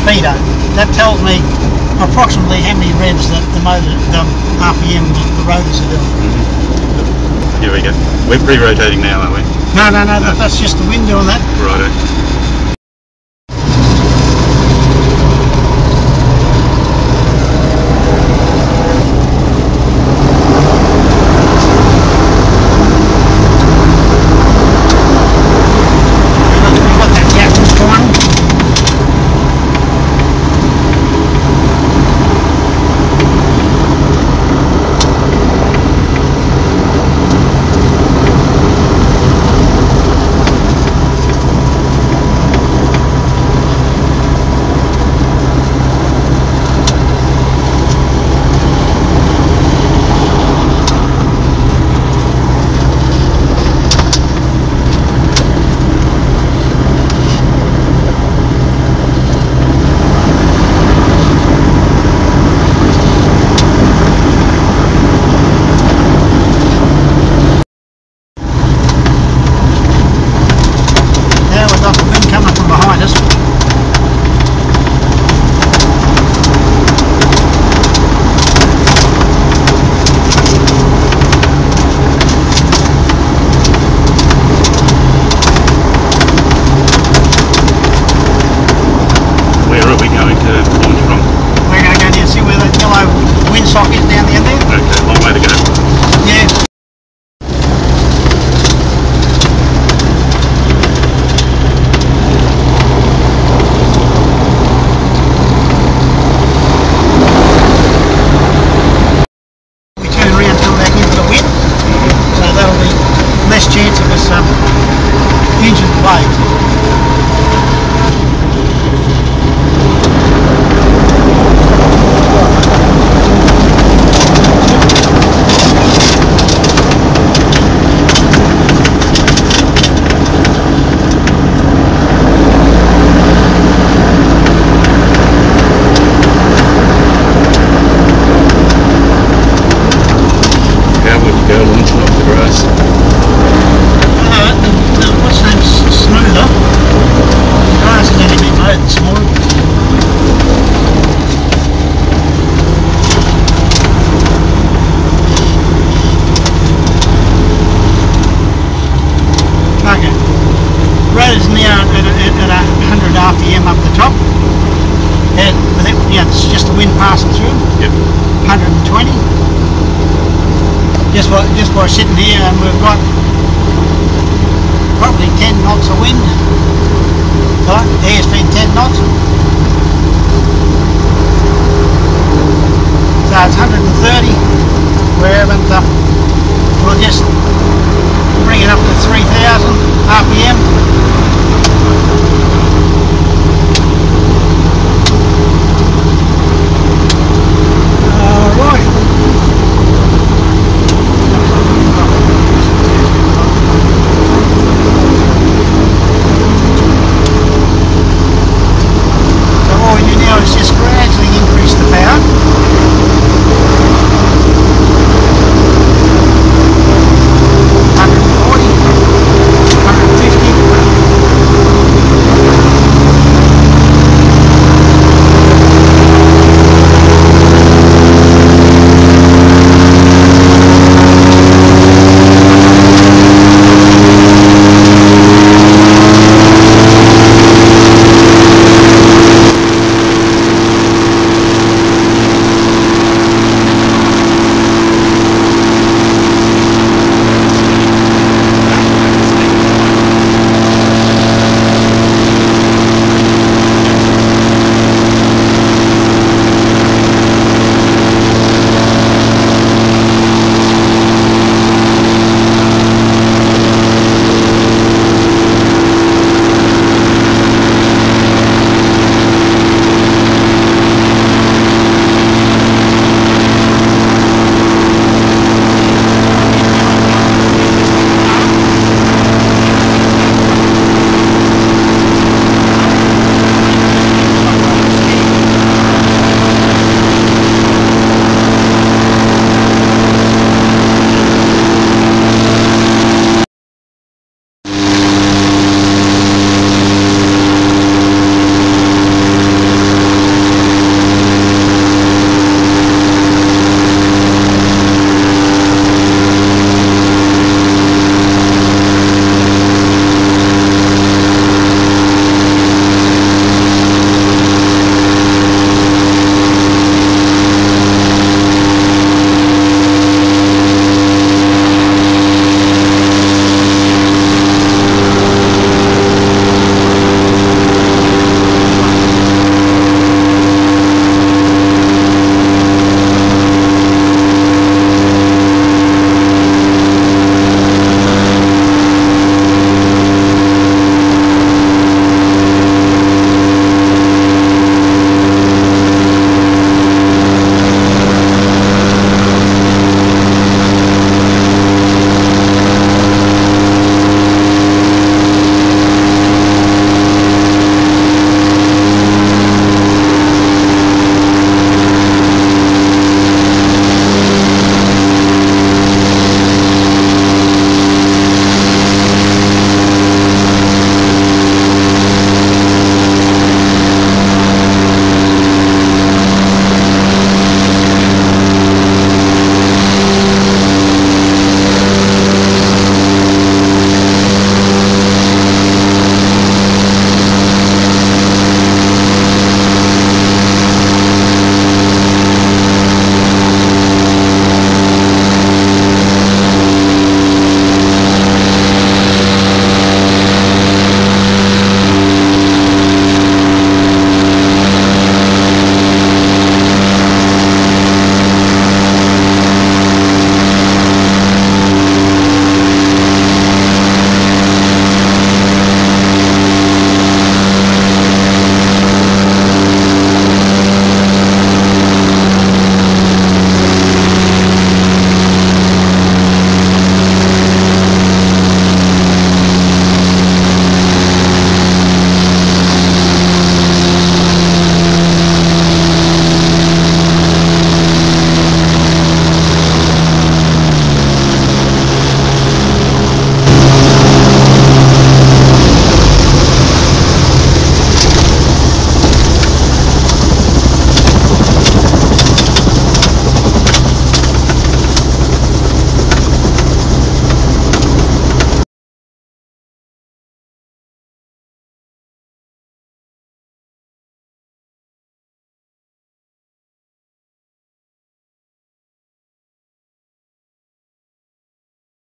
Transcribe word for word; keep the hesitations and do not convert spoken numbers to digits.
speedo. That tells me approximately how many revs that the motor, the R P M the rotors are doing. Mm-hmm. Here we go. We're pre-rotating now, aren't we? No, no, no, no. That's just the wind doing that. Righto. Socket down the end there. Okay, long way to go. Yeah. We turn around, come back into the wind, so that'll be less chance of us um, injuring the blade. Rotor's now at, at, at a one hundred R P M up the top, and with it, yeah, it's just the wind passing through. Yep. one hundred twenty. Just by just by sitting here, and we've got probably ten knots of wind. Right, air's been ten knots. So it's one hundred thirty. We're having to, we'll just bring it up to three thousand R P M.